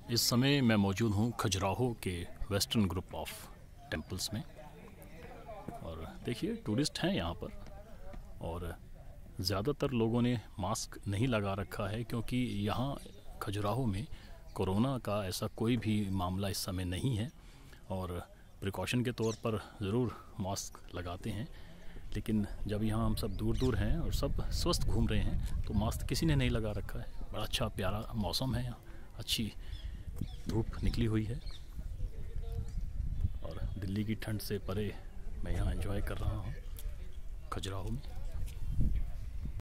इस समय मैं मौजूद हूँ खजुराहो के वेस्टर्न ग्रुप ऑफ टेम्पल्स में। और देखिए टूरिस्ट हैं यहाँ पर, और ज़्यादातर लोगों ने मास्क नहीं लगा रखा है क्योंकि यहाँ खजुराहो में कोरोना का ऐसा कोई भी मामला इस समय नहीं है, और प्रिकॉशन के तौर पर ज़रूर मास्क लगाते हैं। लेकिन जब यहाँ हम सब दूर दूर हैं और सब स्वस्थ घूम रहे हैं तो मास्क किसी ने नहीं लगा रखा है। बड़ा अच्छा प्यारा मौसम है यहाँ, अच्छी धूप निकली हुई है और दिल्ली की ठंड से परे मैं यहाँ एंजॉय कर रहा हूँ खजुराहो में।